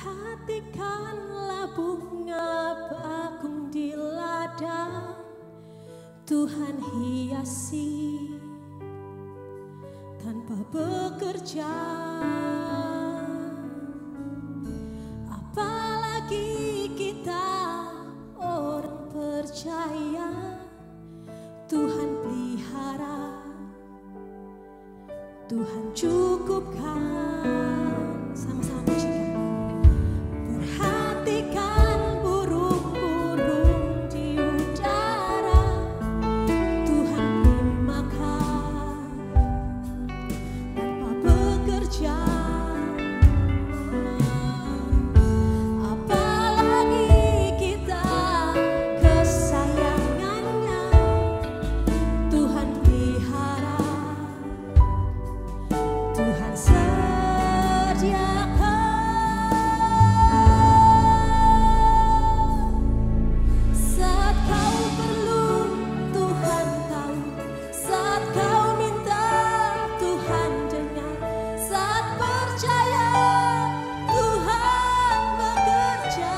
Perhatikanlah bunga bakung di ladang, Tuhan hiasi tanpa bekerja. Apalagi kita orang percaya, Tuhan pelihara, Tuhan cukupkan. Sama-sama pujikan. Perhatikan burung-burung di udara, Tuhan beri makan tanpa bekerja. Apalagi kita kesayangannya, Tuhan pelihara, Tuhan sediakan. Saat kau perlu, Tuhan tahu. Saat kau minta, Tuhan dengar. Saat percaya, Tuhan bekerja.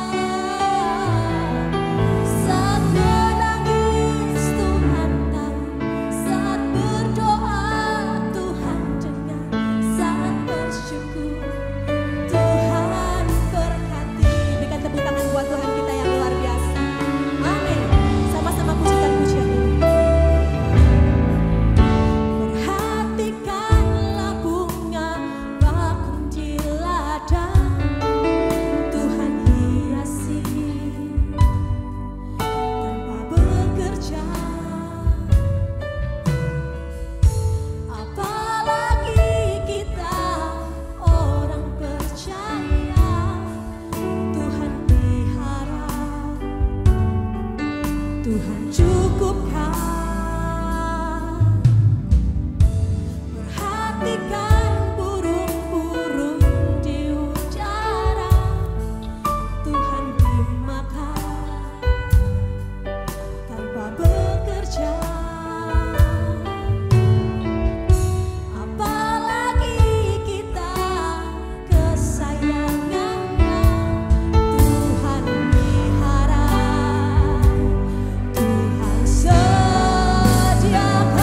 Saat menangis, Tuhan tahu. Saat berdoa, Tuhan dengar. Saat bersyukur, Tuhan berkati. Berikan tepuk tangan buat Tuhan kita yang luar biasa. Amin. Sama-sama pujikan pujian ini. Perhatikanlah bunga bakung di ladang, Tuhan hiasi tanpa bekerja. Apalagi kita orang percaya, Tuhan pelihara, Tuhan cukupkan. Perhatikan burung-burung di udara, Tuhan beri makan tanpa bekerja. Apalagi kita kesayangannya, Tuhan pelihara, Tuhan sediakan.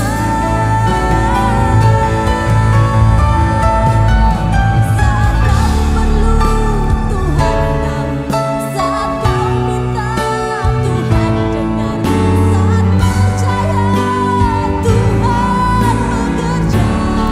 Saat kau perlu, Tuhan tahu. Saat kau minta, Tuhan dengar. Saat percaya, Tuhan bekerja.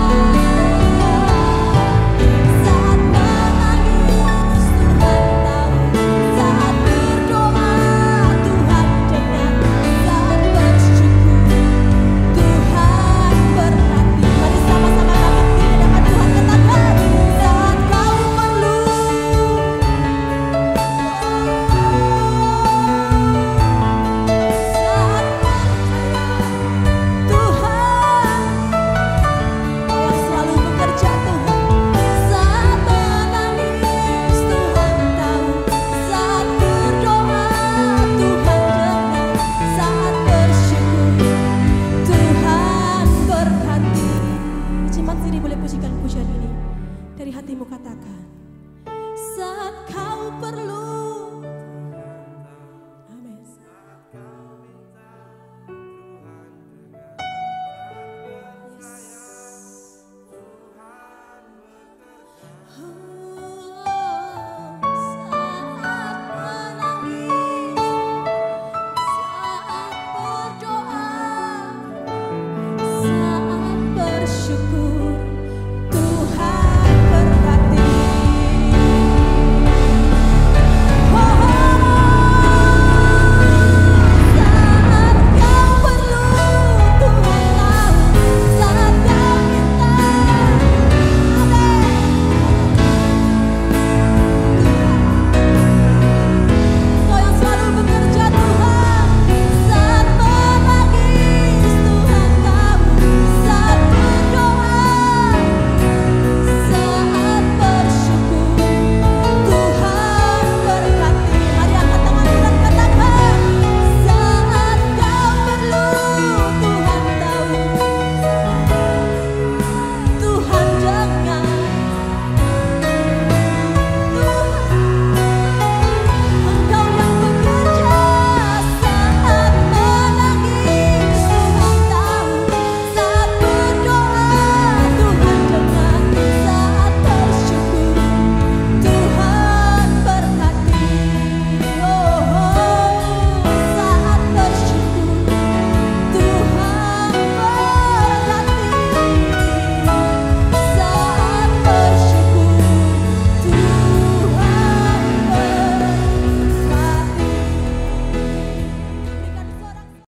Saat menangis, Tuhan tahu. Saat berdoa, Tuhan dengar. Saat bersyukur, Tuhan berkati. Mari sama-sama kami di hadapan Tuhan katakan, saat kau perlu, saat percaya, Tuhan, Kau yang selalu bekerja Tuhan. Saat menangis, Tuhan tahu. Saat berdoa, Tuhan dengar. Saat bersyukur, Tuhan berkati. Jemaat sendiri boleh pujikan pujian ini dari hatimu, katakan.